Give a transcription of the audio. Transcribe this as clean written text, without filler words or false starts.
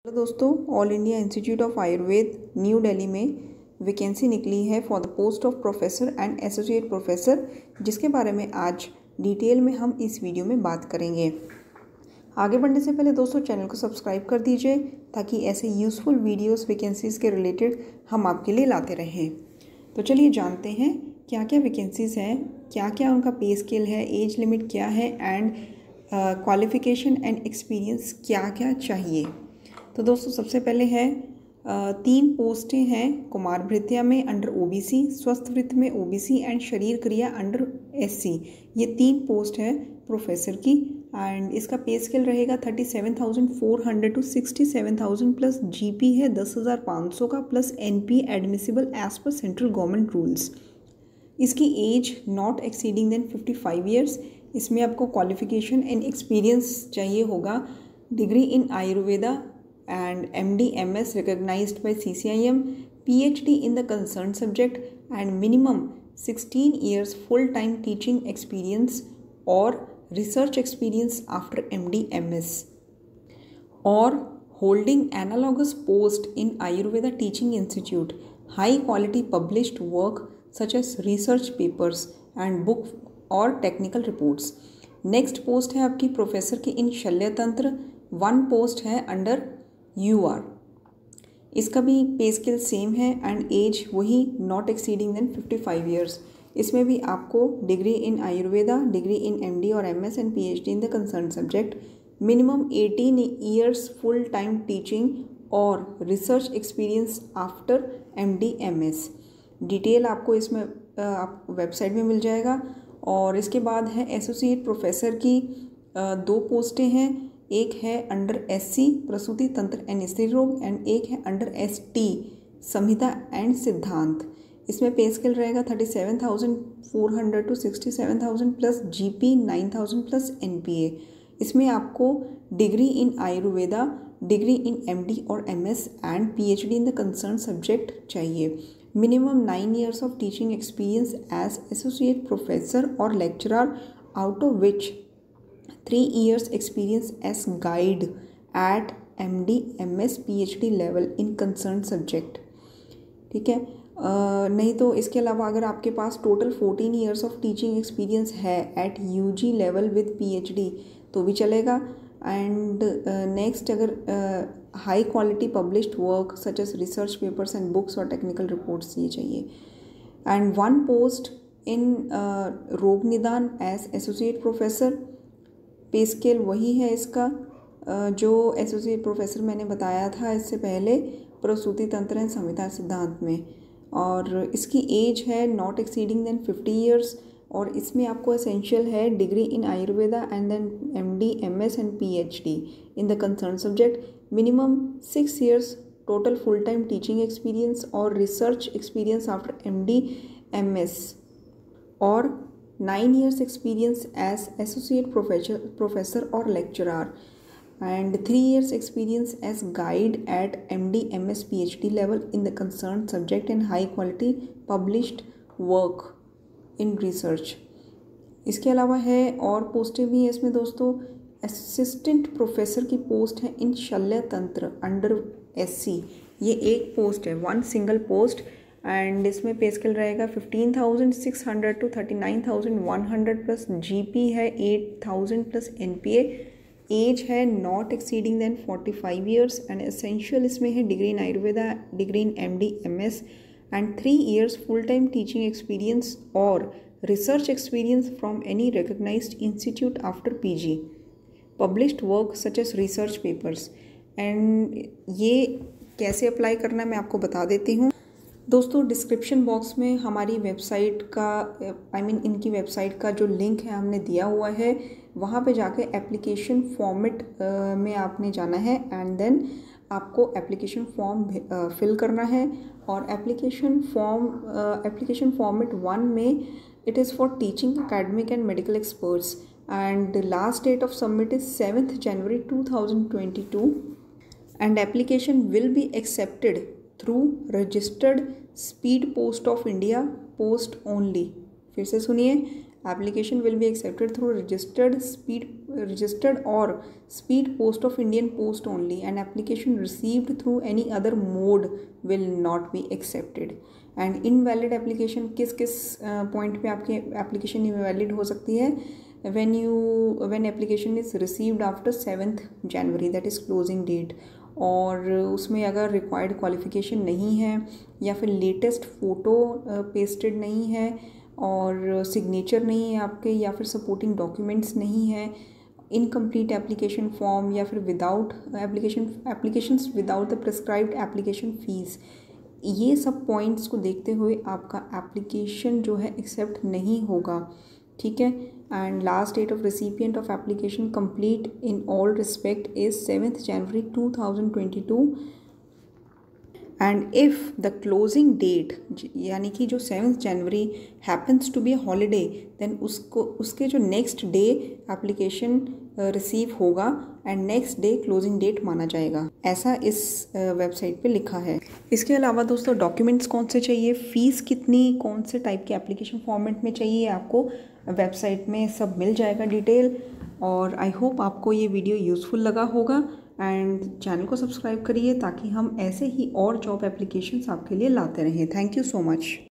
Hello दोस्तों, All India Institute of Ayurveda new Delhi में vacancy निकली है for the post of professor and associate professor, जिसके बारे में आज डिटेल में हम इस वीडियो में बात करेंगे। आगे बढ़ने से पहले दोस्तों चैनल को सब्सक्राइब कर दीजिए ताकि ऐसे यूज़फुल वीडियोस वैकेंसीज़ के रिलेटेड हम आपके लिए लाते रहें। तो चलिए जानते हैं क्या क्या वैकेंसीज़ हैं, क्या क्या उनका पे स्केल है, एज लिमिट क्या है एंड क्वालिफ़िकेशन एंड एक्सपीरियंस क्या क्या चाहिए। तो दोस्तों सबसे पहले है 3 पोस्टें हैं कुमार भृत्या में अंडर ओबीसी, स्वस्थ वृत्त में ओबीसी एंड शरीर क्रिया अंडर एससी। ये 3 पोस्ट है प्रोफेसर की एंड इसका पे स्केल रहेगा 37,400 टू 67,000 प्लस जीपी है 10,500 का प्लस एनपी एडमिसिबल एज पर सेंट्रल गवर्नमेंट रूल्स। इसकी age not exceeding than 55 years. इसमें आपको क्वालिफिकेशन एंड एक्सपीरियंस चाहिए होगा degree in Ayurveda and MD MS recognized by CCIM, PhD in the concerned subject and minimum 16 years full-time teaching experience or research experience after MD MS, or holding analogous post in Ayurveda Teaching Institute, high quality published work such as research papers and book or technical reports. Next post है आपकी professor की इन शल्य तंत्र, 1 post है under UR। इसका भी pay scale same है and age वही नॉट एक्सीडिंग देन 55 ईयर्स। इसमें भी आपको degree in Ayurveda, degree in MD और MS and PhD in the concern subject, minimum 18 years full time teaching और research experience after MD MS। Detail आपको इसमें आप वेबसाइट में मिल जाएगा। और इसके बाद है एसोसिएट प्रोफेसर की 2 पोस्टें हैं, एक है अंडर SC प्रसूति तंत्र एंड स्त्री रोग एंड एक है अंडर ST संहिता एंड सिद्धांत। इसमें पे स्केल रहेगा 37,400 to 67,000 plus GP 9,000 plus NPA। इसमें आपको degree in Ayurveda, degree in MD और MS and PhD in the concern subject चाहिए। Minimum 9 years of teaching experience as associate professor और lecturer, out of which 3 years experience as guide at MD MS PhD level in concerned subject। ठीक है, नहीं तो इसके अलावा अगर आपके पास total 14 years of teaching experience है at UG level with PhD तो भी चलेगा। एंड नेक्स्ट अगर high quality published work such as research papers and books और टेक्निकल रिपोर्ट्स ये चाहिए। एंड 1 पोस्ट इन रोग निदान as associate professor. Pay scale वही है इसका जो एसोसिएट प्रोफेसर मैंने बताया था इससे पहले प्रसूति तंत्र एंड संहिता सिद्धांत में, और इसकी एज है नॉट एक्सीडिंग देन 50 ईयर्स। और इसमें आपको एसेंशियल है degree in Ayurveda and then MD MS and PhD in the concern subject, minimum 6 years total full time teaching experience और research experience after MD MS, और 9 years experience as associate professor or lecturer and 3 years experience as guide at MD MS PhD level in the concerned subject and high quality published work in research। इसके अलावा है और पोस्टें भी हैं इसमें दोस्तों। असिस्टेंट प्रोफेसर की पोस्ट है इन शल्य तंत्र अंडर SC। ये एक पोस्ट है, 1 सिंगल पोस्ट एंड इसमें पे स्केल रहेगा 15,600 टू 39,100 प्लस GP है 8,000 प्लस NPA। एज है not exceeding than 45 years and essential इसमें है degree in Ayurveda, degree in MD MS and 3 years full time teaching experience और research experience from any recognized institute after PG, published work such as research papers. And ये कैसे apply करना है मैं आपको बता देती हूँ दोस्तों। डिस्क्रिप्शन बॉक्स में हमारी वेबसाइट का इनकी वेबसाइट का जो लिंक है हमने दिया हुआ है, वहाँ पे जाके एप्लीकेशन फॉर्मेट में आपने जाना है एंड देन आपको एप्लीकेशन फॉर्म फिल करना है। और एप्लीकेशन फॉर्मेट 1 में it is for teaching academic and medical experts and last date of submit is 7th January 2022 and application will be accepted through registered speed post of India post only. फिर से सुनिए, application will be accepted through registered और speed post of Indian post only and application received through any other mode will not be accepted. And invalid application किस किस point पे आपकी application invalid हो सकती है? when application is received after 7th January, that is closing date, और उसमें अगर रिक्वायर्ड क्वालिफ़िकेशन नहीं है या फिर लेटेस्ट फ़ोटो पेस्टेड नहीं है और सिग्नेचर नहीं है आपके या फिर सपोर्टिंग डॉक्यूमेंट्स नहीं है, इनकम्प्लीट एप्लीकेशन फॉर्म या फिर without applications without the prescribed application fees, ये सब पॉइंट्स को देखते हुए आपका एप्लीकेशन जो है एक्सेप्ट नहीं होगा। ठीक है। And last date of recipient of application complete in all respect is 7th January 2022 and if the closing date यानी कि जो 7th January happens to be a holiday, then उसके जो नेक्स्ट डे एप्लीकेशन रिसीव होगा and next day closing date माना जाएगा, ऐसा इस वेबसाइट पे लिखा है। इसके अलावा दोस्तों डॉक्यूमेंट्स कौन से चाहिए, फ़ीस कितनी, कौन से टाइप के एप्लीकेशन फॉर्मेट में चाहिए, आपको वेबसाइट में सब मिल जाएगा डिटेल। और आई होप आपको ये वीडियो यूज़फुल लगा होगा एंड चैनल को सब्सक्राइब करिए ताकि हम ऐसे ही और जॉब एप्लीकेशंस आपके लिए लाते रहें। Thank you so much.